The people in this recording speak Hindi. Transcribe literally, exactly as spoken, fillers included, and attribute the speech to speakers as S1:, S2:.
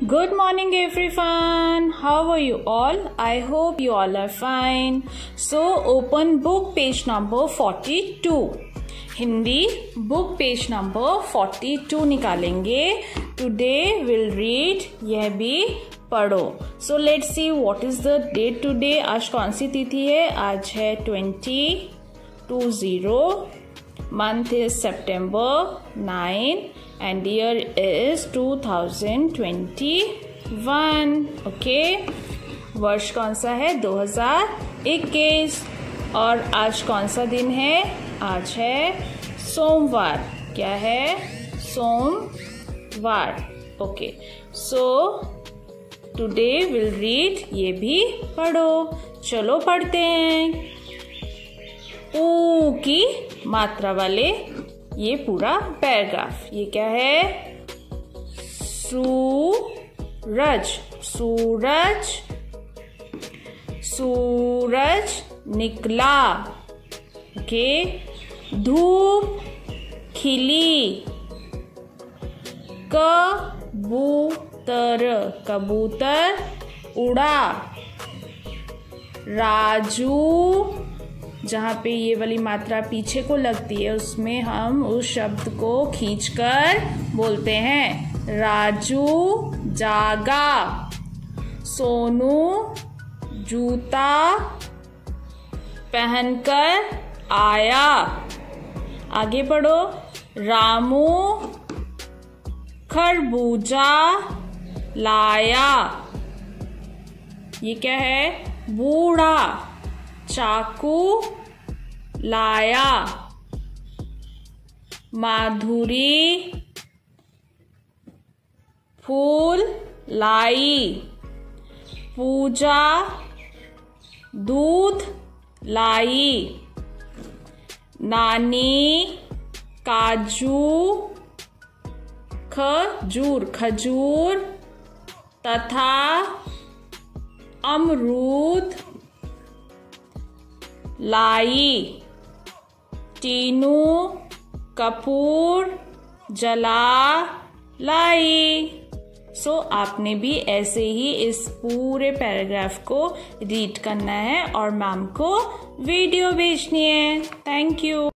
S1: Good morning everyone. How are you all? I hope you all are fine. So open book page number forty-two. Hindi book page number forty-two निकालेंगे. Today we'll read यह भी पढ़ो. So let's see what is the date today. आज कौन सी तिथि है? आज है twenty two zero. Month is September nine and year is two thousand twenty-one. Okay. वर्ष कौन सा है? दो हज़ार इक्कीस. और आज कौन सा दिन है? आज है सोमवार. क्या है? सोमवार. Okay. So today will read ये भी पढ़ो. चलो पढ़ते हैं. ऊ की मात्रा वाले ये पूरा पैराग्राफ. ये क्या है? सूरज. सूरज. सूरज निकला. ओके. धूप खिली. कबूतर. कबूतर उड़ा. राजू, जहाँ पे ये वाली मात्रा पीछे को लगती है उसमें हम उस शब्द को खींचकर बोलते हैं. राजू जागा. सोनू जूता पहनकर आया. आगे पढ़ो. रामू खरबूजा लाया. ये क्या है? बूढ़ा चाकू लाया. माधुरी फूल लाई. पूजा दूध लाई. नानी काजू खजूर खजूर तथा अमरूद लाई. टीनू कपूर जला लाई. सो so, आपने भी ऐसे ही इस पूरे पैराग्राफ को रीड करना है और मैम को वीडियो भेजनी है. Thank you.